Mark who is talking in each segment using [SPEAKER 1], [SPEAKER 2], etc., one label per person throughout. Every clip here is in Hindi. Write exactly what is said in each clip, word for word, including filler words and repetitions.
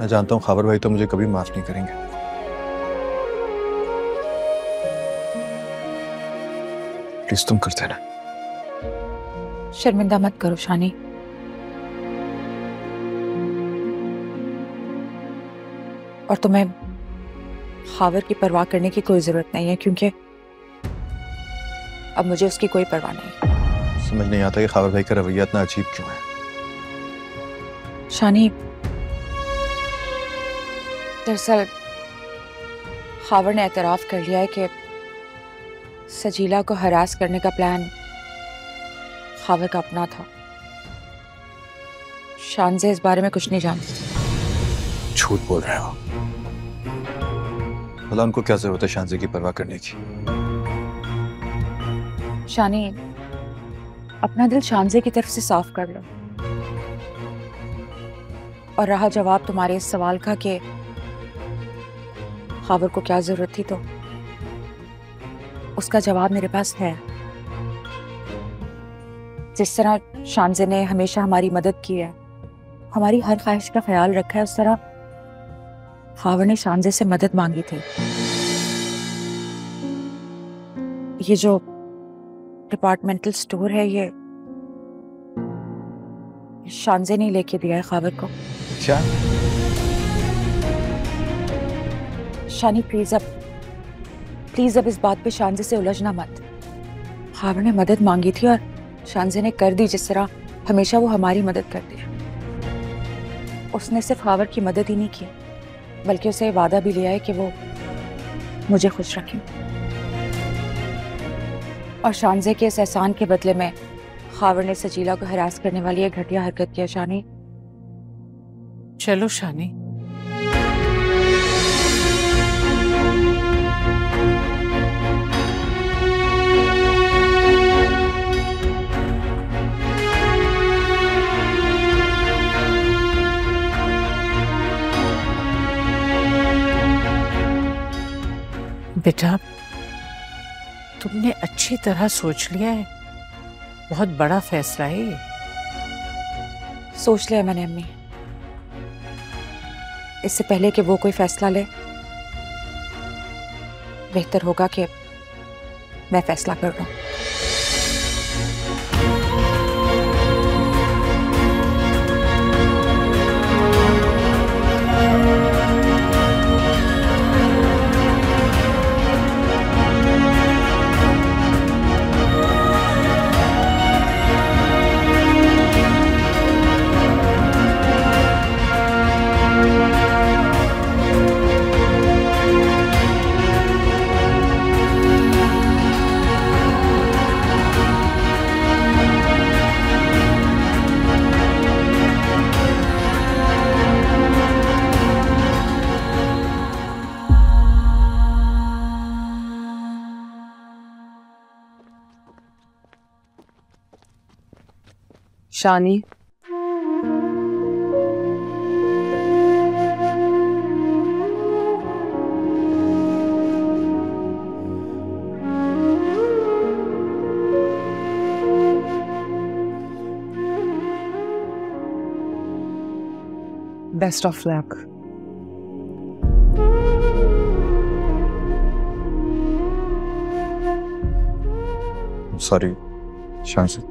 [SPEAKER 1] मैं जानता हूँ खावर भाई तो मुझे कभी माफ नहीं करेंगे। प्लीज तुम कर देना।
[SPEAKER 2] शर्मिंदा मत करो शानी। और तुम्हें खावर की परवाह करने की कोई जरूरत नहीं है, क्योंकि अब मुझे उसकी कोई परवाह नहीं।
[SPEAKER 1] समझ नहीं आता कि खावर भाई का रवैया इतना अजीब क्यों है।
[SPEAKER 2] शानी, दरअसल खावर ने एतराफ कर लिया है कि सजीला को हरास करने का प्लान खावर का अपना था। शानज़े इस बारे में कुछ नहीं जानती।
[SPEAKER 1] झूठ बोल रहे हो। भला उनको क्या जरूरत है शानज़े की परवाह करने की?
[SPEAKER 2] शानी, अपना दिल शानज़े की तरफ से साफ कर लो। और रहा जवाब तुम्हारे इस सवाल का कि खावर को क्या जरूरत थी, तो उसका जवाब मेरे पास है। जिस तरह शानज़े ने हमेशा हमारी मदद की है, हमारी हर ख्वाहिश का ख्याल रखा है, उस तरह खावर ने शानज़े से मदद मांगी थी। ये जो डिपार्टमेंटल स्टोर है, ये शानज़े ने लेके दिया है खावर को।
[SPEAKER 1] क्या?
[SPEAKER 2] शानी प्लीज अब प्लीज अब इस बात पे शानज़े से उलझना मत। खावर ने मदद मांगी थी और शानज़े ने कर दी, जिस तरह हमेशा वो हमारी मदद करती है। उसने सिर्फ खावर की मदद ही नहीं की, बल्कि उसे वादा भी लिया है कि वो मुझे खुश रखें। और शानज़े के इस एहसान के बदले में खावर ने सजीला को हरास करने वाली एक घटिया हरकत किया। शानी,
[SPEAKER 3] चलो शानी, बेटा तुमने अच्छी तरह सोच लिया है। बहुत बड़ा फैसला है ये।
[SPEAKER 2] सोच लिया मैंने अम्मी। इससे पहले कि वो कोई फैसला ले, बेहतर होगा कि मैं फैसला कर लूं।
[SPEAKER 3] Shani, best of luck.
[SPEAKER 1] Sorry Shanze.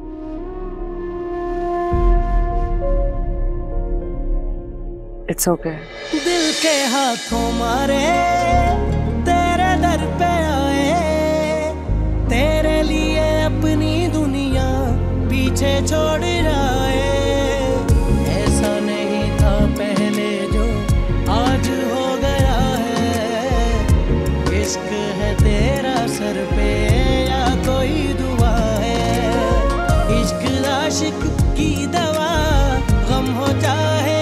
[SPEAKER 2] It's okay.
[SPEAKER 4] दिल के हाथों मारे तेरे दर पे आए, तेरे लिए अपनी दुनिया पीछे छोड़ जाए। ऐसा नहीं था पहले जो आज हो गया है। इश्क है तेरा सर पे या कोई दुआ है। इश्क आशिक की दवा, गम हो चाहे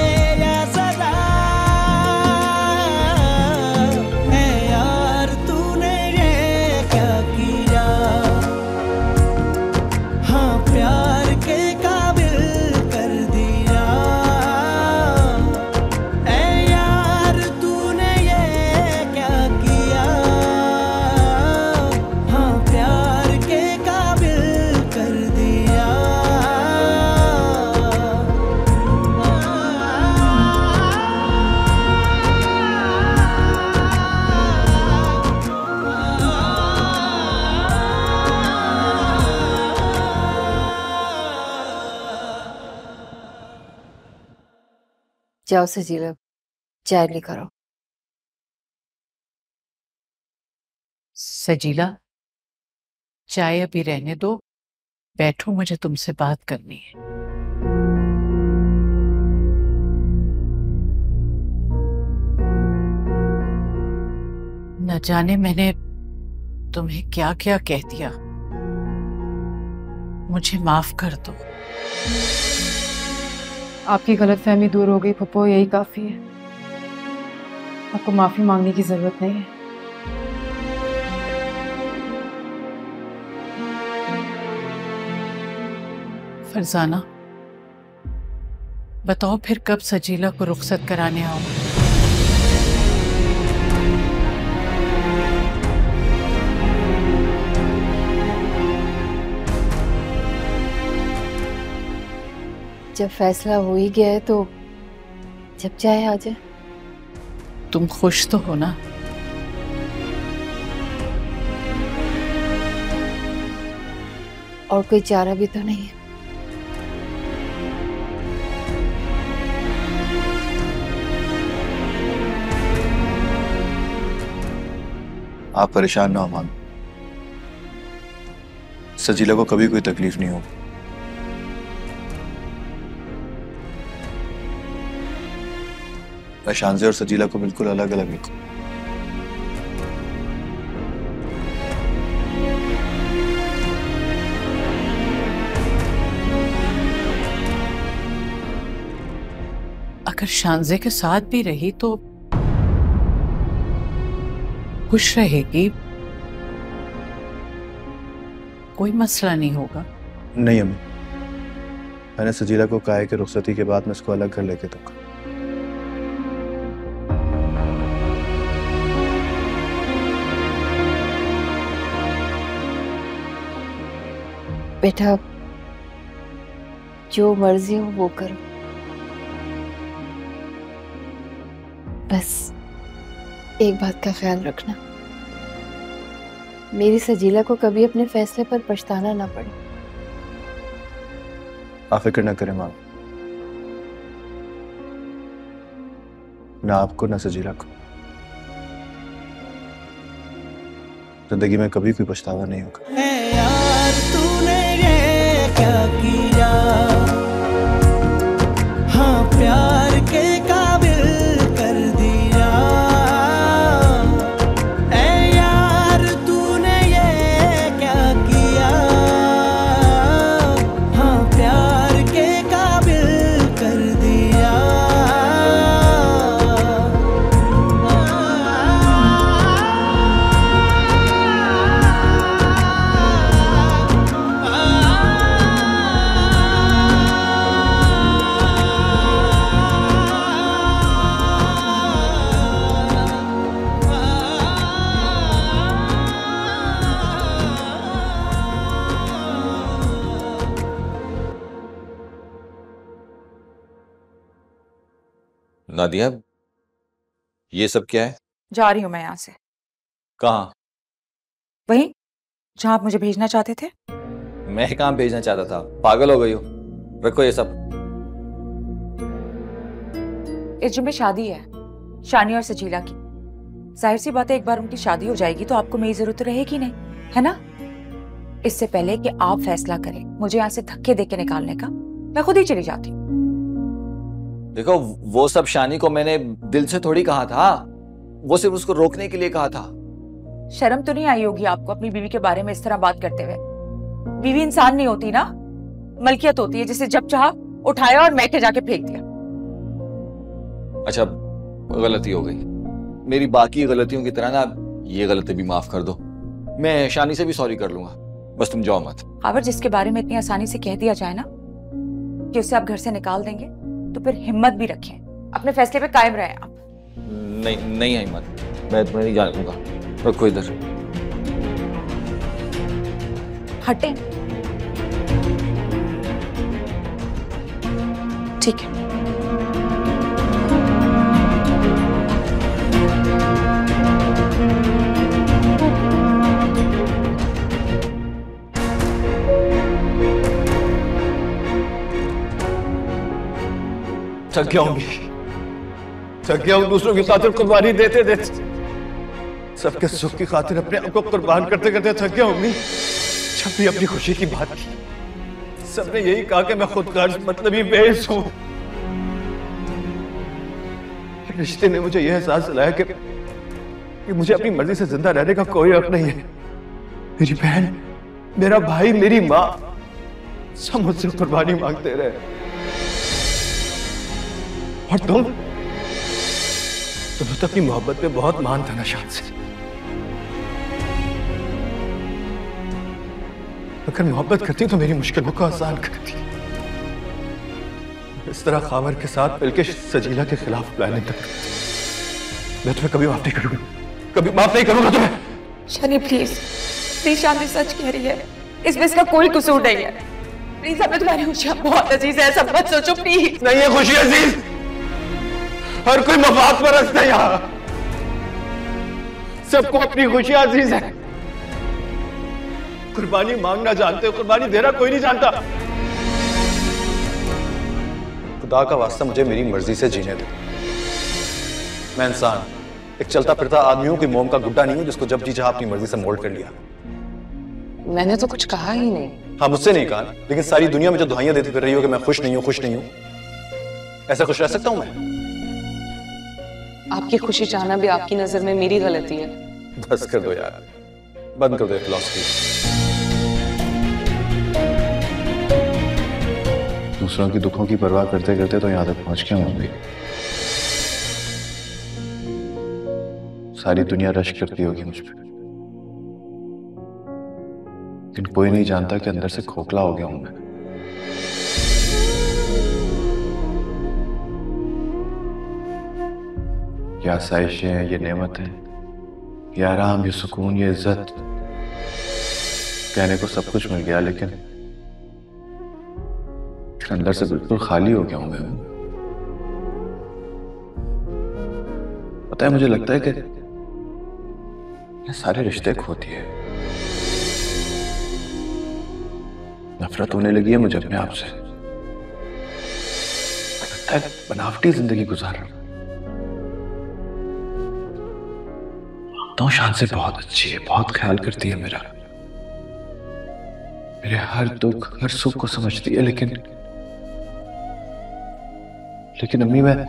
[SPEAKER 5] जाओ सजीला, चाय लेकर आओ।
[SPEAKER 3] सजीला, चाय अभी रहने दो, बैठो, मुझे तुमसे बात करनी है। न जाने मैंने तुम्हें क्या क्या कह दिया, मुझे माफ कर दो।
[SPEAKER 6] आपकी गलतफहमी दूर हो गई पप्पो, यही काफी है। आपको माफी मांगने की जरूरत नहीं है।
[SPEAKER 3] फरजाना, बताओ फिर कब सजीला को रुखसत कराने आओ?
[SPEAKER 5] जब फैसला हो ही गया है तो जब चाहे आ जाए।
[SPEAKER 3] तुम खुश तो हो ना?
[SPEAKER 5] और कोई चारा भी तो नहीं है।
[SPEAKER 1] आप परेशान ना हो मां, सजीला को कभी कोई तकलीफ नहीं होगी। मैं शांजे और सजीला को बिल्कुल अलग अलग लिखूं।
[SPEAKER 3] अगर शांजे के साथ भी रही तो खुश रहेगी, कोई मसला नहीं होगा।
[SPEAKER 1] नहीं अम्मी, मैंने सजीला को कहा है कि रुखसती के बाद मैं इसको अलग घर लेके दूंगा।
[SPEAKER 5] बेटा, जो मर्जी हो वो करो, बस एक बात का ख्याल रखना, मेरी सजीला को कभी अपने फैसले पर पछताना ना पड़े।
[SPEAKER 1] आप फिक्र ना करें मां, ना आपको ना सजीला को जिंदगी में कभी कोई पछतावा नहीं होगा।
[SPEAKER 4] है यार तूने ये क्या किया, हाँ प्यार के काबिल कर दिया। ऐ यार तूने ये क्या किया, हाँ प्यार के काबिल कर दिया।
[SPEAKER 7] नादिया, ये सब क्या है?
[SPEAKER 2] जा रही हूँ मैं यहाँ से।
[SPEAKER 7] कहाँ?
[SPEAKER 2] वहीं जहाँ आप मुझे भेजना चाहते थे।
[SPEAKER 7] मैं कहाँ भेजना चाहता था? पागल हो गई हो? रखो ये सब।
[SPEAKER 2] इस जुम्मे शादी है शानी और सजीला की। जाहिर सी बात है, एक बार उनकी शादी हो जाएगी तो आपको मेरी जरूरत रहेगी नहीं, है ना? इससे पहले कि आप फैसला करें मुझे यहाँ से धक्के देके निकालने का, मैं खुद ही चली जाती हूँ।
[SPEAKER 7] देखो, वो सब शानी को मैंने दिल से थोड़ी कहा था, वो सिर्फ उसको रोकने के लिए कहा था।
[SPEAKER 2] शर्म तो नहीं आई होगी आपको अपनी बीवी के बारे में इस तरह बात करते हुए? बीवी इंसान नहीं होती ना, मलकियत होती है जिसे जब चाहा उठाया और मैके जाके फेंक दिया।
[SPEAKER 7] अच्छा, गलती हो गई। मेरी बाकी गलतियों की तरह ना ये गलती भी माफ कर दो। मैं शानी से भी सॉरी कर लूंगा, बस तुम जाओ मत।
[SPEAKER 2] अगर जिसके बारे में इतनी आसानी से कह दिया जाए ना कि उसे आप घर से निकाल देंगे, तो फिर हिम्मत भी रखें, अपने फैसले पे कायम रहें आप।
[SPEAKER 7] नहीं नहीं है हिम्मत, मैं तुम्हें नहीं जाने दूंगा। रखो इधर।
[SPEAKER 2] हटें। ठीक है।
[SPEAKER 7] थक गया होंगी,
[SPEAKER 1] थक गया हूं दूसरों की खातिर कुर्बानी देते देते, सबके सुख की खातिर अपने आप को कुर्बान करते करते थक गया हूं। जब भी अपनी खुशी की बात की सबने यही कहा कि मैं खुदगर्ज मतलब ही बेस हूं। रिश्ते ने मुझे यह एहसास दिलाया कि, कि मुझे अपनी मर्जी से जिंदा रहने का कोई हक नहीं है। मेरी बहन, मेरा भाई, मेरी माँ सब मुझसे कुर्बानी मांगते रहे। और तुम तुम्हें तो अपनी मोहब्बत पे बहुत मान था ना शान से। अगर मोहब्बत करती तो मेरी मुश्किलों को आसान करती। इस तरह खावर के साथ मिलकर सजीला के खिलाफ प्लानिंग तक करती। मैं तुम्हें कभी माफ नहीं करूंगा, कभी माफ नहीं करूंगा तुम्हें।
[SPEAKER 2] शानी प्लीज प्लीज, शानी सच कह रही है, इसमें इसका कोई कसूर नहीं है। प्लीज, हमें तुम्हारी खुशियां बहुत अजीज है, सब मत सोचो प्लीज।
[SPEAKER 1] नहीं है खुशी अजीज, हर कोई मफाद परस्त है यहाँ। सबको अपनी खुशी अजीज है। कुर्बानी मांगना जानते हो, कुर्बानी देना कोई नहीं जानता। खुदा का वास्ता मुझे मेरी मर्जी से जीने दो। मैं इंसान, एक चलता फिरता आदमी हूं, कोई मोम का गुड्डा नहीं हूं जिसको जब जी चाहा अपनी मर्जी से मोल्ड कर लिया।
[SPEAKER 3] मैंने तो कुछ कहा ही नहीं।
[SPEAKER 1] हाँ, मुझसे नहीं कहा, लेकिन सारी दुनिया में जो दुआइयां देती फिर रही हो कि मैं खुश नहीं हूं, खुश नहीं हूं, ऐसा खुश रह सकता हूं मैं?
[SPEAKER 8] आपकी खुशी चाहना भी आपकी नजर में मेरी गलती है।
[SPEAKER 1] बस कर दो यार, बंद कर दो फिलॉसफी। दूसरों की दुखों की परवाह करते करते तो यहां तक पहुंच गया हूं। सारी दुनिया रश करती होगी मुझ पर, लेकिन कोई नहीं जानता कि अंदर से खोखला हो गया हूं मैं। ये आसाइशें हैं, ये नेमत है, ये आराम, ये सुकून, ये इज्जत, कहने को सब कुछ मिल गया, लेकिन अंदर से बिल्कुल खाली हो गया हूं मैं। पता है, मुझे लगता है कि ये सारे रिश्ते खोती है। नफरत होने लगी है मुझे अपने आप से। लगता है बनावटी जिंदगी गुजार रहा हूं। तो शान से बहुत अच्छी है, बहुत ख्याल करती है मेरा, मेरे हर दुख हर सुख को समझती है, लेकिन लेकिन अम्मी, मैं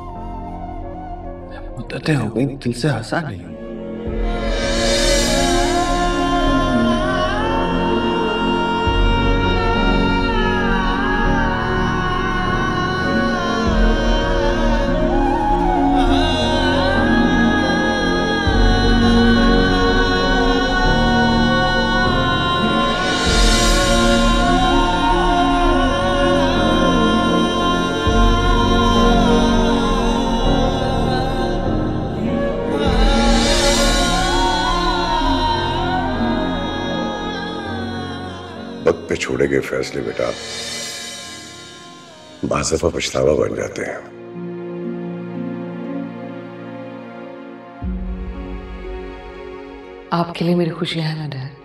[SPEAKER 1] मुद्दतें हो गई दिल से हंसा नहीं हूं।
[SPEAKER 9] वक्त पे छोड़े गए फैसले बेटा बाज़फ़ा पछतावा बन जाते हैं।
[SPEAKER 8] आपके लिए मेरी खुशियां हैं ना डैड।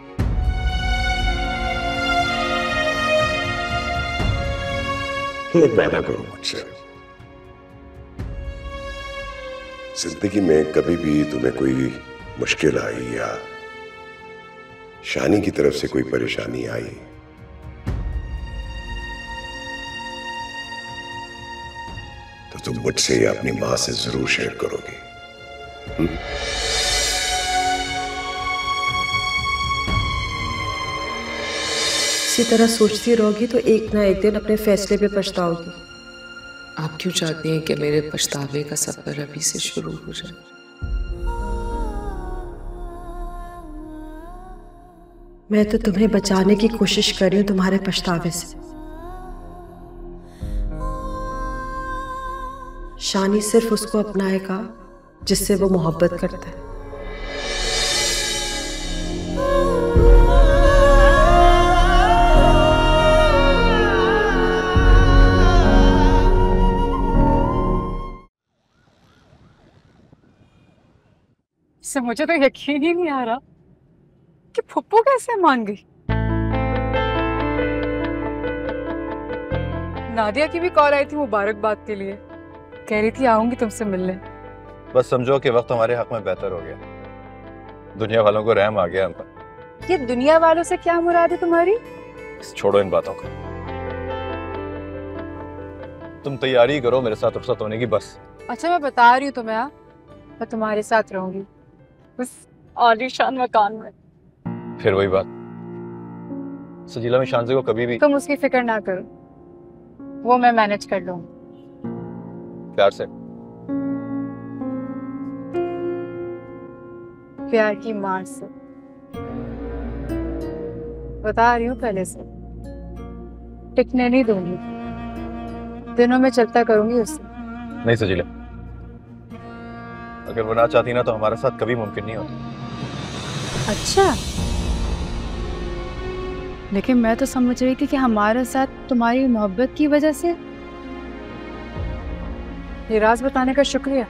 [SPEAKER 9] एक वादा करो मुझसे, जिंदगी में कभी भी तुम्हें कोई मुश्किल आई या शानी की तरफ से कोई परेशानी आई तो तुम मुझसे या अपनी मां से जरूर शेयर करोगे। हुँ?
[SPEAKER 10] इसी तरह सोचती रहोगी तो एक ना एक दिन अपने फैसले पे पछताओगी।
[SPEAKER 8] आप क्यों चाहती हैं कि मेरे पछतावे का सफर अभी से शुरू हो जाए?
[SPEAKER 10] मैं तो तुम्हें बचाने की कोशिश कर रही हूँ तुम्हारे पछतावे से। शानी सिर्फ उसको अपनाएगा जिससे वो मोहब्बत करता है।
[SPEAKER 6] से मुझे तो यकीन ही नहीं आ रहा कि फुप्पू कैसे मान गई। नादिया की भी कॉल आई थी मुबारकबाद के लिए, कह रही थी आऊंगी तुमसे मिलने।
[SPEAKER 1] बस समझो कि वक्त हमारे हक में बेहतर हो गया। दुनिया वालों को रहम आ गया हम पर।
[SPEAKER 6] ये दुनिया वालों से क्या मुराद है तुम्हारी?
[SPEAKER 1] छोड़ो इन बातों को, तुम तैयारी करो मेरे साथ रुखसत होने की बस।
[SPEAKER 6] अच्छा मैं बता रही हूँ तुम्हें, हाँ मैं तुम्हारे साथ रहूंगी उस आलीशान मकान में।
[SPEAKER 1] फिर वही बात, सजीला में शांति को कभी भी।
[SPEAKER 6] तुम उसकी फिक्र ना करो, वो मैं मैनेज कर लूंगी
[SPEAKER 1] प्यार से।
[SPEAKER 6] प्यार की मार से बता रही हूँ, पहले से टिकने नहीं दूंगी, दिनों में चलता करूंगी उससे।
[SPEAKER 1] नहीं सजीला, अगर वो ना चाहती ना तो हमारे साथ कभी मुमकिन नहीं होता।
[SPEAKER 6] अच्छा, लेकिन मैं तो समझ रही थी कि हमारा साथ तुम्हारी मोहब्बत की वजह से। ये राज बताने का शुक्रिया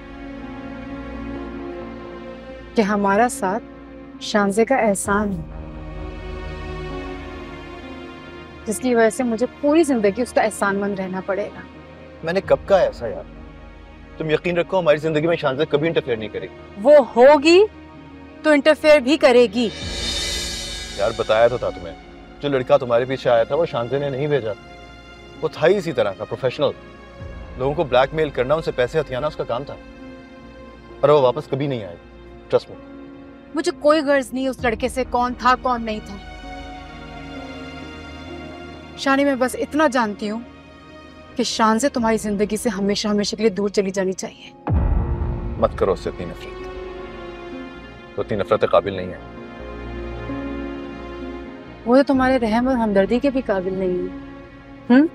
[SPEAKER 6] कि हमारा साथ शांजे का एहसान है, जिसकी वजह से मुझे पूरी जिंदगी उसका एहसानमंद रहना पड़ेगा।
[SPEAKER 1] मैंने कब कहा ऐसा यार? तुम यकीन रखो हमारी जिंदगी में शांति कभी इंटरफेयर नहीं करेगी।
[SPEAKER 6] वो होगी तो इंटरफेयर भी करेगी।
[SPEAKER 1] यार बताया तो था तुम्हें, जो लड़का तुम्हारे पीछे आया था वो शांति ने नहीं भेजा, वो था ही इसी तरह का प्रोफेशनल। लोगों को ब्लैकमेल करना, उनसे पैसे हथियाना उसका काम था, और वो वापस कभी नहीं आएगा, ट्रस्ट मी।
[SPEAKER 6] मुझे कोई गर्ज नहीं उस लड़के से कौन था कौन नहीं था। शानी, मैं बस इतना जानती हूँ कि शान से तुम्हारी जिंदगी से हमेशा हमेशा के लिए दूर चली जानी चाहिए।
[SPEAKER 1] मत करो उससे इतनी नफरत, वो इतनी नफरत के काबिल नहीं है।
[SPEAKER 6] वो तो तुम्हारे रहम और हमदर्दी के भी काबिल नहीं है। हम्म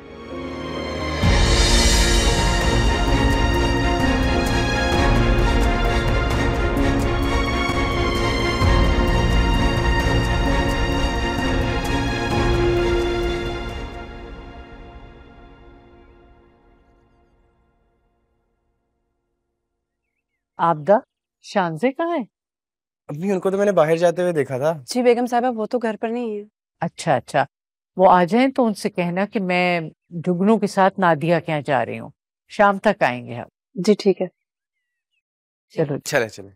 [SPEAKER 3] आपदा, शांजे कहाँ है?
[SPEAKER 11] अम्मी उनको तो मैंने बाहर जाते हुए देखा था।
[SPEAKER 10] जी बेगम साहबा, वो तो घर पर नहीं है।
[SPEAKER 3] अच्छा अच्छा, वो आ जाएं तो उनसे कहना कि मैं जुगनू के साथ नादिया के यहाँ जा रही हूँ, शाम तक आएंगे हम।
[SPEAKER 10] जी ठीक है।
[SPEAKER 3] चलो
[SPEAKER 11] चले चले।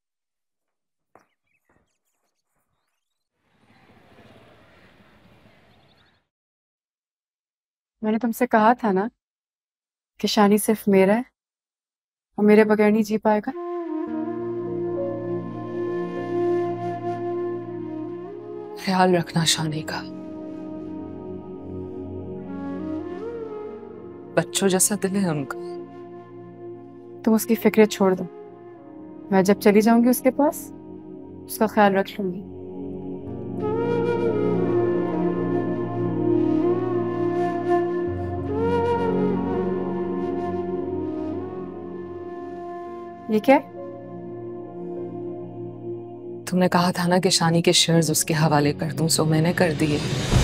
[SPEAKER 6] मैंने तुमसे कहा था ना कि शानी सिर्फ मेरा है और मेरे बगैर नहीं जी पाएगा।
[SPEAKER 8] ख्याल रखना शानी का, बच्चों जैसा दिल है उनका।
[SPEAKER 6] तुम उसकी फिक्र छोड़ दो, मैं जब चली जाऊंगी उसके पास उसका ख्याल रख लूंगी। ये क्या?
[SPEAKER 8] तुमने कहा था ना कि शानी के शेयर्स उसके हवाले कर दूं, सो मैंने कर दिए।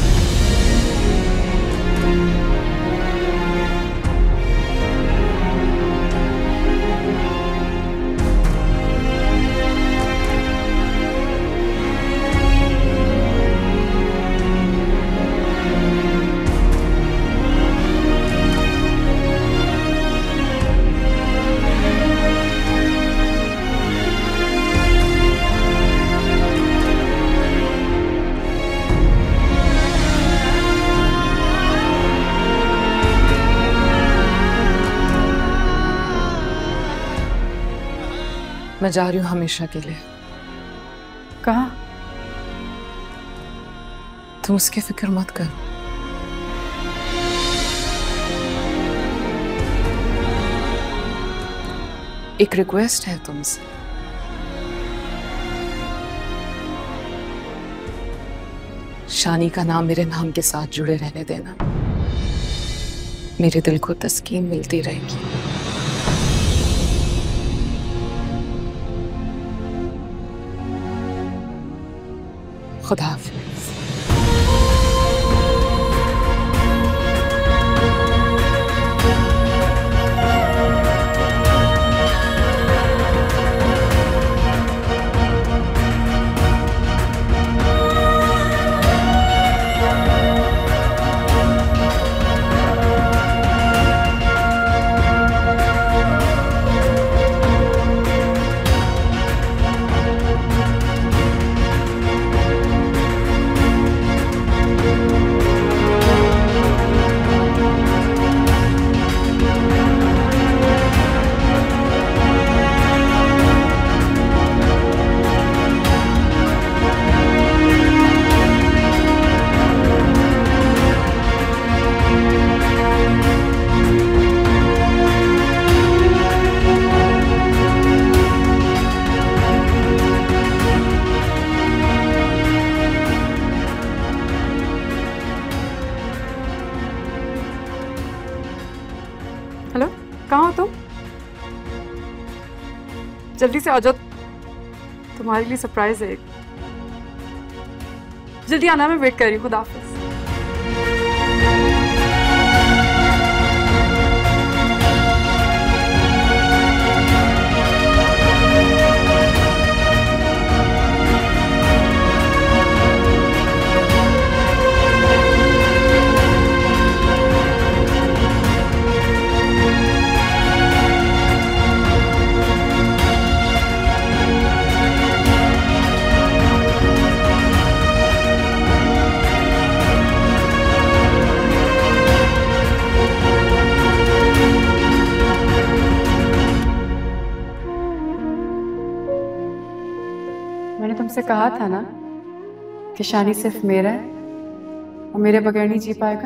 [SPEAKER 8] मैं जा रही हूँ हमेशा के लिए।
[SPEAKER 6] कहाँ?
[SPEAKER 8] तुम उसकी फिक्र मत करो। एक रिक्वेस्ट है तुमसे, शानी का नाम मेरे नाम के साथ जुड़े रहने देना, मेरे दिल को तस्कीन मिलती रहेगी। खुदा हाफिज़।
[SPEAKER 6] कहाँ हो तुम? जल्दी से आ जाओ, तुम्हारे लिए सरप्राइज है एक। जल्दी आना, मैं वेट कर रही हूँ। खुदा हाफिज। मैंने तुमसे कहा था ना कि शानी सिर्फ मेरा है और मेरे बगैर नहीं जी पाएगा।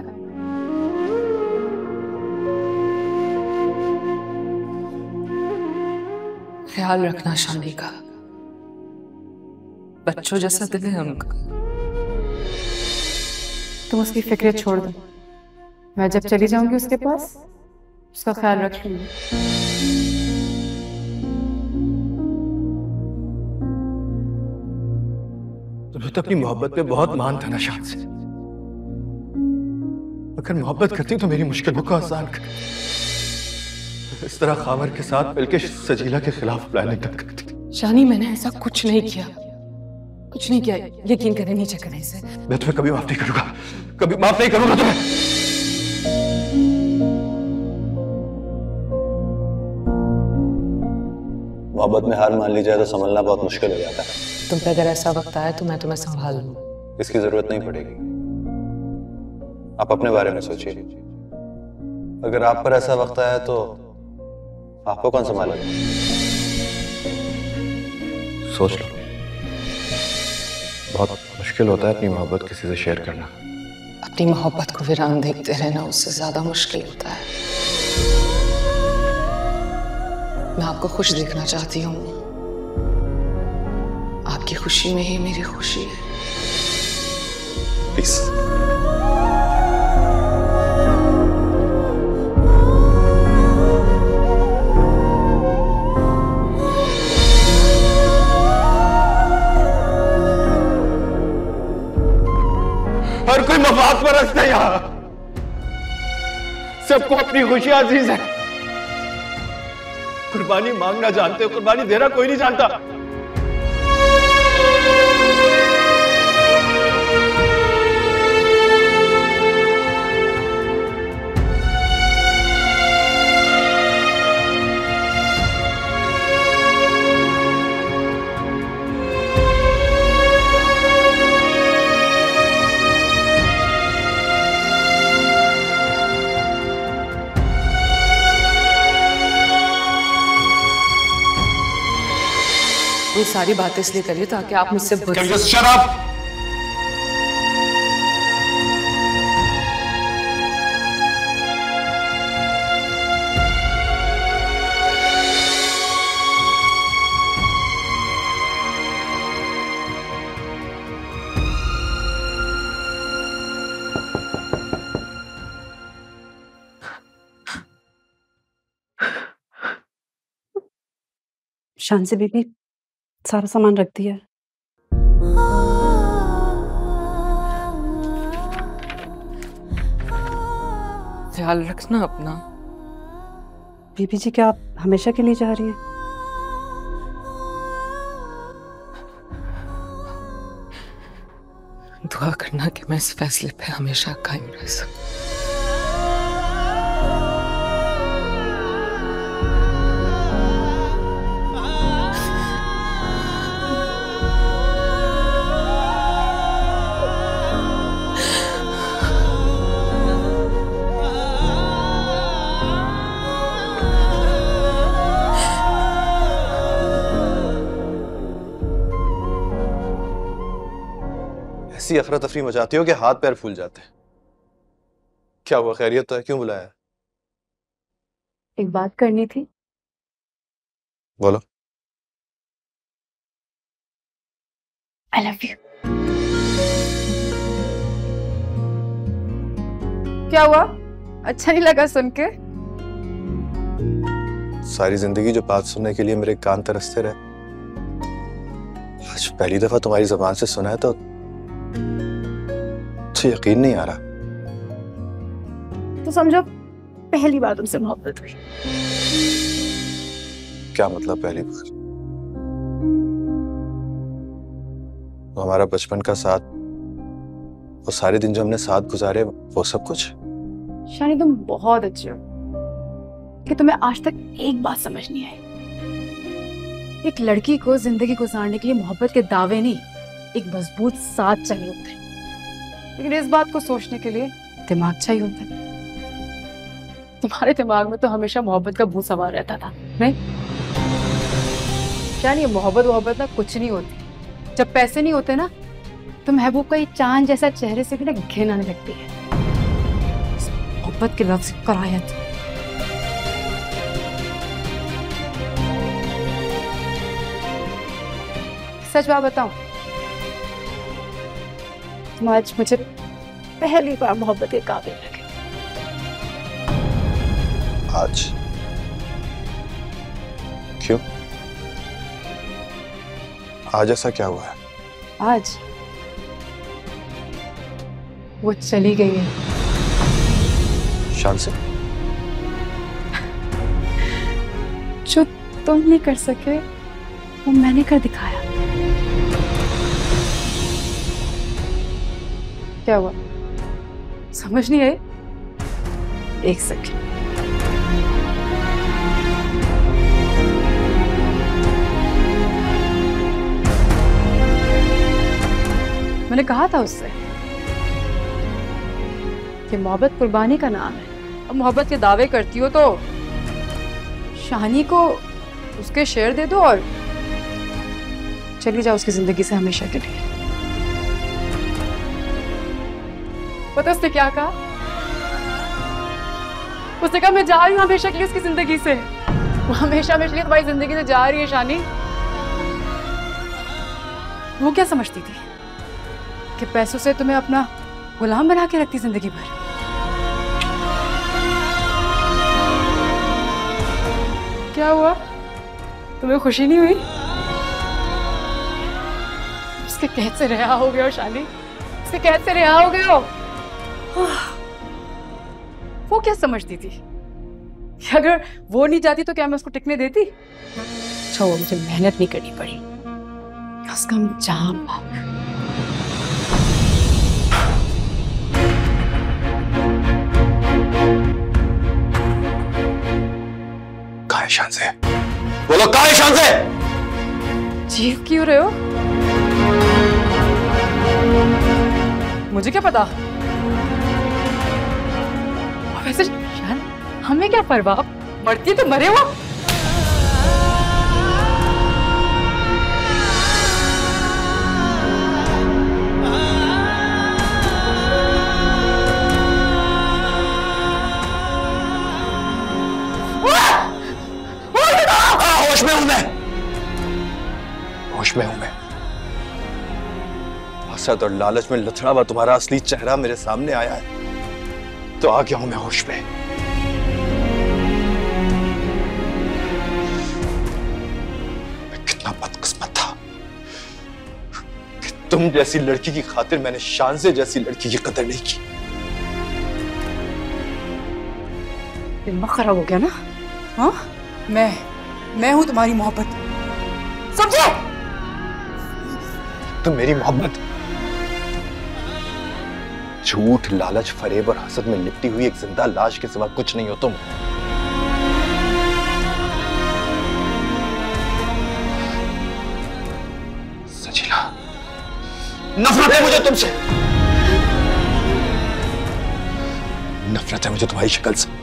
[SPEAKER 8] ख्याल रखना शानी का, बच्चों जैसा दिल है उनका।
[SPEAKER 6] तुम उसकी फिक्र छोड़ दो, मैं जब चली जाऊंगी उसके पास उसका ख्याल रख लूंगी।
[SPEAKER 1] तुम्हें तो अपनी मोहब्बत पे बहुत मान था ना शान से। अगर मोहब्बत करती तो मेरी मुश्किलों को आसान कर, इस तरह खावर के साथ मिलकर सजीला के खिलाफ प्लानिंग न करती।
[SPEAKER 8] शानी, मैंने ऐसा कुछ नहीं किया, कुछ नहीं किया। यकीन करें, नीचे करें इसे।
[SPEAKER 1] मैं तुम्हें कभी माफ नहीं करूंगा, कभी माफ नहीं करूंगा तुम्हें।
[SPEAKER 12] मोहब्बत में हार मान ली जाए तो संभलना बहुत मुश्किल हो जाता है।
[SPEAKER 8] तुम पे अगर ऐसा वक्त आया तो मैं तुम्हें संभाल लूं।
[SPEAKER 12] इसकी जरूरत नहीं पड़ेगी, आप अपने बारे में सोचिए। अगर आप पर ऐसा वक्त आया तो आपको कौन संभालेगा?
[SPEAKER 1] सोच लो, बहुत मुश्किल होता है अपनी मोहब्बत किसी से शेयर करना।
[SPEAKER 8] अपनी मोहब्बत को वीरान देखते रहना उससे ज्यादा मुश्किल होता है। मैं आपको खुश देखना चाहती हूँ, आपकी खुशी में ही मेरी खुशी है।
[SPEAKER 12] प्लीज।
[SPEAKER 1] हर कोई मफाद परस्त है यहाँ, सबको अपनी खुशी अजीज है। कुर्बानी मांगना जानते हो, कुर्बानी देना कोई नहीं जानता।
[SPEAKER 8] वो सारी बातें इसलिए करिए ताकि आप मुझसे बुरा।
[SPEAKER 1] Shut up.
[SPEAKER 10] शांसी बीबी, सारा सामान रख दिया।
[SPEAKER 8] ख्याल रखना अपना।
[SPEAKER 10] बीबी जी, क्या आप हमेशा के लिए जा रही हैं?
[SPEAKER 8] दुआ करना कि मैं इस फैसले पे हमेशा कायम रह सकूं।
[SPEAKER 12] ऐसी अफरा तफरी मचाती हो कि हाथ पैर फूल जाते हैं। क्या हुआ, खैरियत तो है? क्यों बुलाया?
[SPEAKER 6] एक बात करनी थी।
[SPEAKER 12] बोलो।
[SPEAKER 6] I love you. क्या हुआ, अच्छा नहीं लगा सुन के?
[SPEAKER 12] सारी जिंदगी जो बात सुनने के लिए मेरे कान तरसते रहे, आज पहली दफा तुम्हारी जुबान से सुना है तो मुझे यकीन नहीं आ रहा।
[SPEAKER 6] तो समझो पहली बार तुमसे मोहब्बत हुई।
[SPEAKER 12] क्या मतलब पहली बार? तो हमारा बचपन का साथ, वो सारे दिन जो हमने साथ गुजारे, वो सब कुछ।
[SPEAKER 6] शानी तुम बहुत अच्छे हो कि तुम्हें आज तक एक बात समझ नहीं आई। एक लड़की को जिंदगी गुजारने के लिए मोहब्बत के दावे नहीं, एक मजबूत साथ चाहिए होता है। लेकिन इस बात को सोचने के लिए दिमाग चाहिए होता है। तुम्हारे दिमाग में तो हमेशा मोहब्बत का भूत सवार रहता था, नहीं? शानी ये मोहब्बत मोहब्बत ना कुछ नहीं होती। जब पैसे नहीं होते ना तो महबूब का ये चांद जैसा चेहरे से भी ना घिन आने लगती है। इस मोहब्बत के लफ्ज़ करायत। सच बात बताऊं, तुम आज मुझे पहली बार मोहब्बत के काबिल लगे।
[SPEAKER 12] आज? क्यों? आज ऐसा क्या हुआ है?
[SPEAKER 6] आज वो चली गई है।
[SPEAKER 12] शान से?
[SPEAKER 6] जो तुम नहीं कर सके वो मैंने कर दिखाया। क्या हुआ, समझ नहीं आई? एक सेकंड। मैंने कहा था उससे कि मोहब्बत कुर्बानी का नाम है। अब मोहब्बत के दावे करती हो तो शानी को उसके शेर दे दो और चली जाओ उसकी जिंदगी से हमेशा के लिए। पता उसने क्या कहा? उसने कहा मैं जा रही हूँ हमेशा के लिए उसकी जिंदगी से। वो हमेशा हमेशा के लिए तुम्हारी जिंदगी से जा रही है शानी। वो क्या समझती थी कि पैसों से तुम्हें अपना गुलाम बना के रखती जिंदगी भर? क्या हुआ, तुम्हें खुशी नहीं हुई? उसके कैद से रिहा हो गए हो शानी, उसके कैद से रिहा हो गए हो। वो क्या समझती थी कि अगर वो नहीं जाती तो क्या मैं उसको टिकने देती? अच्छा वो मुझे मेहनत नहीं करनी पड़ी, उसका जाम भाग।
[SPEAKER 12] कहाँ है शान से? बोलो कहाँ है शान से?
[SPEAKER 6] चीख क्यों रहे हो? मुझे क्या पता? वैसे शान हमें क्या परवाह, मरती तो मरे हो।
[SPEAKER 12] होश में हूं मैं, होश में हूं मैं। हसरत और लालच में लथड़ा हुआ तुम्हारा असली चेहरा मेरे सामने आया है तो आ गया हूं मैं होश में। मैं कितना बदकिस्मत था कि तुम जैसी लड़की की खातिर मैंने शानज़े जैसी लड़की की कदर नहीं की।
[SPEAKER 6] दिमाग खराब हो गया ना? हाँ, मैं मैं हूं तुम्हारी मोहब्बत, समझे?
[SPEAKER 12] तुम मेरी मोहब्बत झूठ, लालच, फरेब और हसद में लिपटी हुई एक जिंदा लाश के सिवा कुछ नहीं हो तुम। सजीला, नफरत है मुझे तुमसे, नफरत है मुझे तुम्हारी शक्ल से।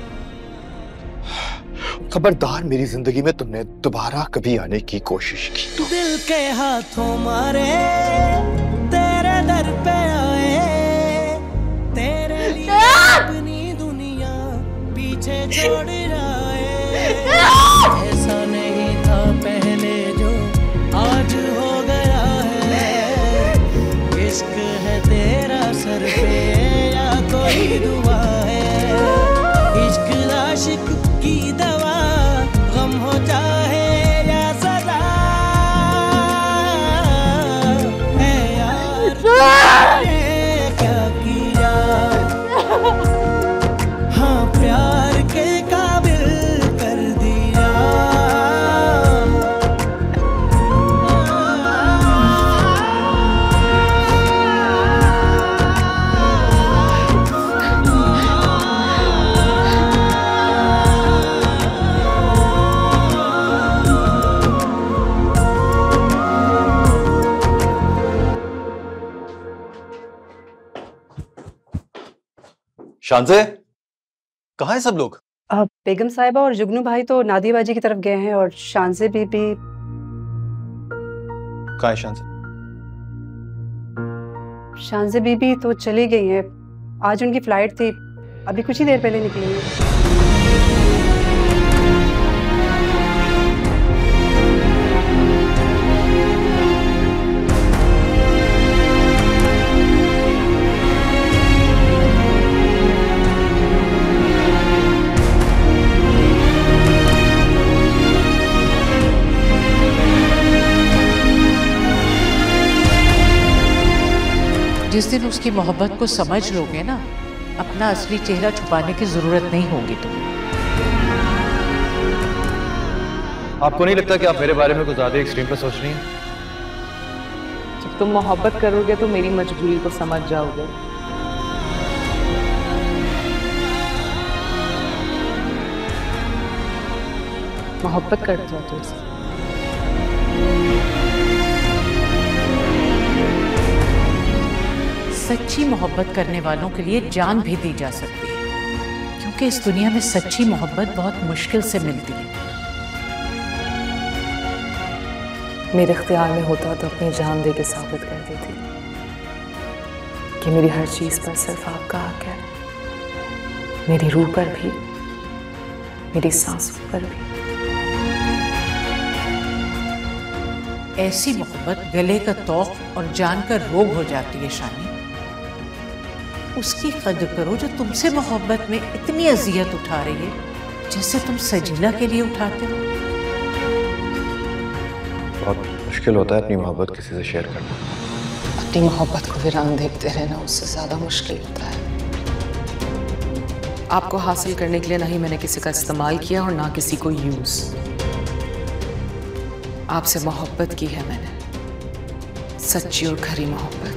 [SPEAKER 12] खबरदार मेरी जिंदगी में तुमने दोबारा कभी आने की कोशिश की तो
[SPEAKER 4] दिल के हाथों मारे तेरे दर पे आए, तेरे लिए अपनी दुनिया पीछे छोड़ जाए। ऐसा नहीं था पहले जो आज हो गया है। इश्क है तेरा सर पे या कोई दुआ है। इश्क आशिक की दवा गम
[SPEAKER 12] शांजे, कहाँ है सब लोग?
[SPEAKER 10] अब बेगम साहिबा और जुगनू भाई तो नादिया बाजी की तरफ गए हैं और शांजे बीबी।
[SPEAKER 12] कहाँ है शांजे?
[SPEAKER 10] शांजे बीबी तो चली गई हैं। आज उनकी फ्लाइट थी, अभी कुछ ही देर पहले निकली हैं।
[SPEAKER 3] जिस दिन उसकी मोहब्बत को समझ लोगे ना, अपना असली चेहरा छुपाने की जरूरत नहीं होगी तुम्हें।
[SPEAKER 12] आपको नहीं लगता कि आप मेरे बारे में कुछ ज्यादा एक्सट्रीम पर सोच रही हैं?
[SPEAKER 8] जब तुम मोहब्बत करोगे तो मेरी मजबूरी को समझ जाओगे। मोहब्बत करते हो तुमसे।
[SPEAKER 3] सच्ची मोहब्बत करने वालों के लिए जान भी दी जा सकती है, क्योंकि इस दुनिया में सच्ची मोहब्बत बहुत मुश्किल से मिलती है।
[SPEAKER 8] मेरे इख्तियार में होता तो अपनी जान दे के साबित कर देती कि मेरी हर चीज पर सिर्फ आपका हक है, मेरी रूह पर भी, मेरी सांसों पर भी।
[SPEAKER 3] ऐसी मोहब्बत गले का तौक और जान का रोग हो जाती है शानी। उसकी कद्र करो जो तुमसे मोहब्बत में इतनी अजियत उठा रही है जैसे तुम सजीला के लिए उठाते हो।
[SPEAKER 12] बहुत मुश्किल होता है अपनी मोहब्बत किसी से शेयर करना।
[SPEAKER 8] अपनी मोहब्बत को वीरान देखते रहना उससे ज्यादा मुश्किल होता है। आपको हासिल करने के लिए ना ही मैंने किसी का इस्तेमाल किया और ना किसी को यूज। आपसे मोहब्बत की है मैंने, सच्ची और खरी मोहब्बत।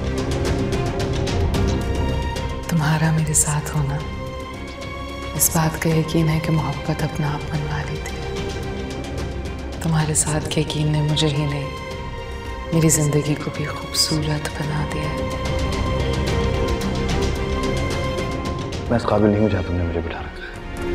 [SPEAKER 8] तुम्हारा मेरे साथ होना इस बात का यकीन है कि मोहब्बत अपना आप बनवा लेती है। तुम्हारे साथ के यकीन ने मुझे ही नहीं, मेरी जिंदगी को भी खूबसूरत बना दिया है।
[SPEAKER 12] मैं इस काबिल नहीं हूं जहां तुमने मुझे बिठा रखा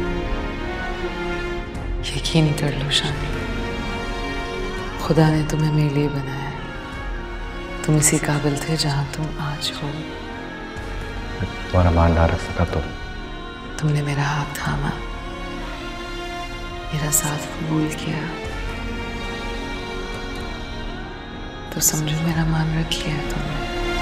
[SPEAKER 12] है।
[SPEAKER 8] यकीन कर लो शानी, खुदा ने तुम्हें मेरे लिए बनाया है। तुम इसी काबिल थे जहां तुम आज हो।
[SPEAKER 12] तुम्हारा मान ना रख सका तो
[SPEAKER 8] तुमने मेरा हाथ थामा, मेरा साथ कबूल किया, तो समझो मेरा मान रख लिया तुमने।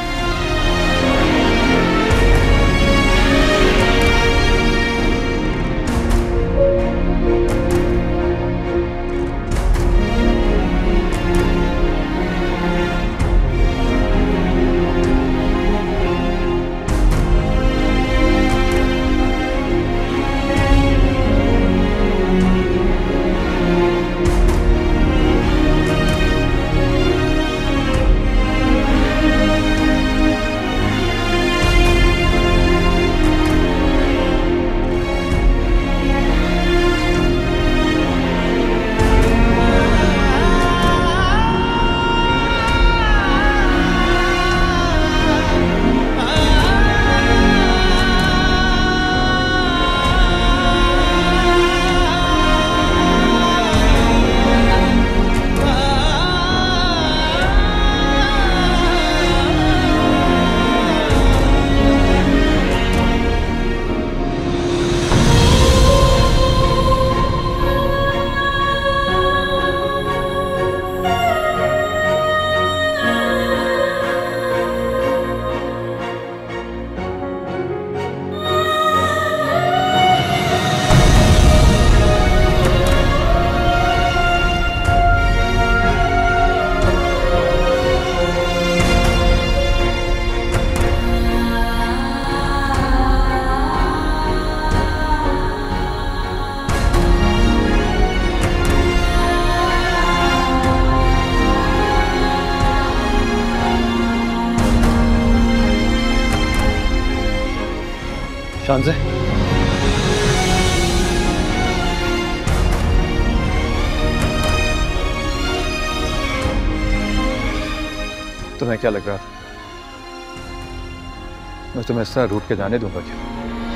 [SPEAKER 12] शांजे, तुम्हें क्या लग रहा था मैं तुम्हें इस तरह रूठ के जाने दूंगा क्या?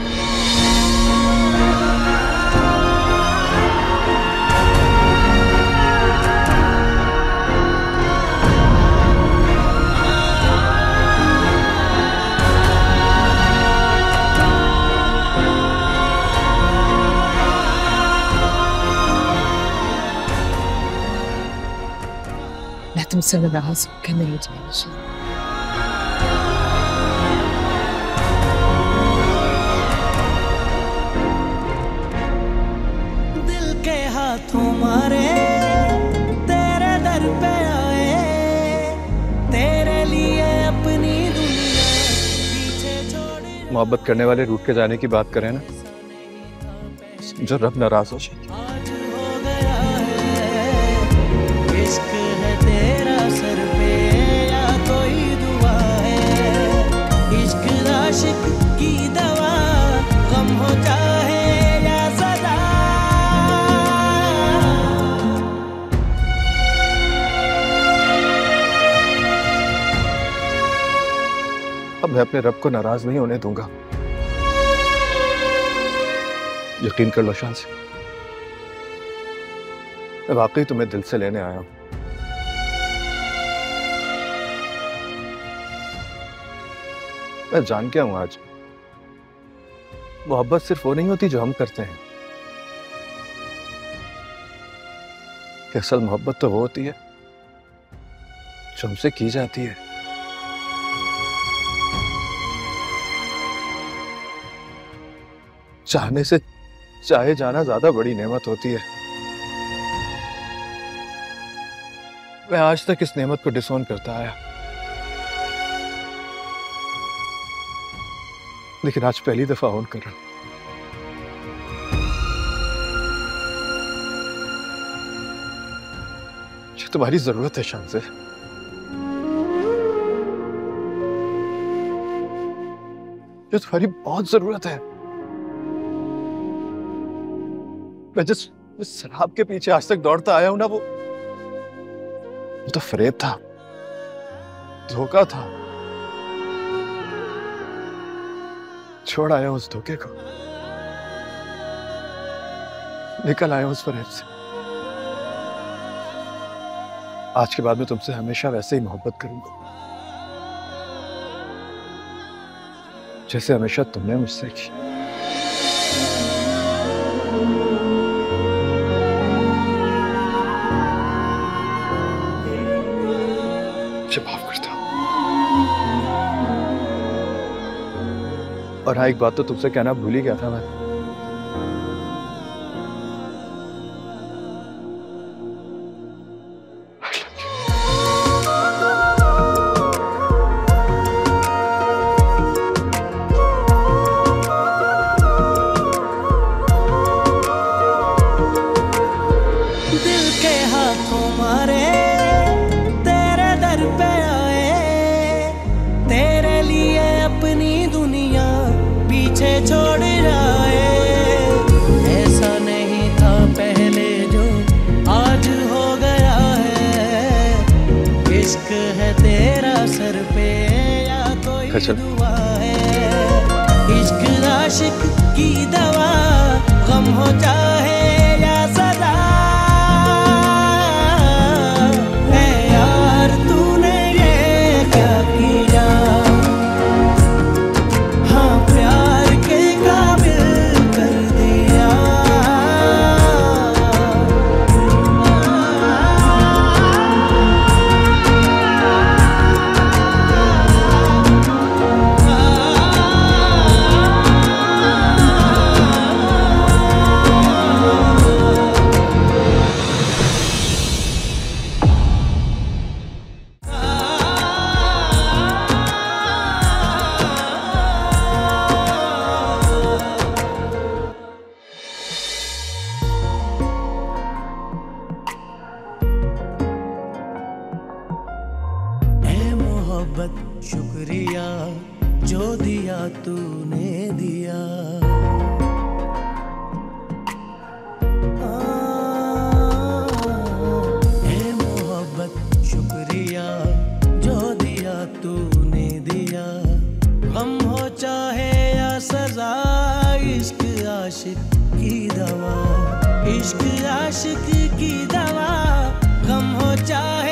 [SPEAKER 8] मुझसे नाराज होकर नहीं जाना चाहिए।
[SPEAKER 4] दिल के हाथों मारे तेरे दर पे आए, तेरे लिए अपनी दुनिया पीछे छोड़।
[SPEAKER 1] मोहब्बत करने वाले रूठ के जाने की बात करें ना, जो रब नाराज हो जाए।
[SPEAKER 4] इश्क है तेरा सर पे या कोई दुआ है, इश्क आशिक की दवा, गम हो चाहे या सदा।
[SPEAKER 1] अब मैं अपने रब को नाराज नहीं होने दूंगा। यकीन कर लो शान से, मैं वाकई तुम्हें दिल से लेने आया हूं। मैं जान क्या हूं आज, मोहब्बत सिर्फ वो नहीं होती जो हम करते हैं, कि असल मोहब्बत तो वो होती है जो हमसे की जाती है। चाहने से चाहे जाना ज्यादा बड़ी नेमत होती है। मैं आज तक इस नेमत को डिसोन करता आया, लेकिन आज पहली दफा ऑन कर रहा हूं। ये तुम्हारी जरूरत है शान से, ये तुम्हारी बहुत जरूरत है। मैं जिस शराब के पीछे आज तक दौड़ता आया हूं ना, वो वो तो फरेब था, धोखा था। छोड़ आया उस धोखे को, निकल आया उस फरेब से। आज के बाद मैं तुमसे हमेशा वैसे ही मोहब्बत करूंगा जैसे हमेशा तुमने मुझसे की। माफ करता हूं। और हाँ, एक बात तो तुमसे कहना भूल ही गया था मैं।
[SPEAKER 4] दिल के हाथों मारे तेरे दर पे आए, तेरे लिए अपनी दुनिया पीछे छोड़ जाए। ऐसा नहीं था पहले जो आज हो गया है, इश्क है तेरा सर पे या कोई दुआ है, इश्क आशिक की दवा, गम हो चाहे या सदा। है यार तूने ये क्या किया, हाँ प्यार के काबिल कर दिया। मोहब्बत शुक्रिया जो दिया तूने दिया। ए मोहब्बत शुक्रिया जो दिया तूने दिया। गम हो चाहे या सजा, इश्क आशिक की दवा, इश्क आशिक की दवा, गम हो चाहे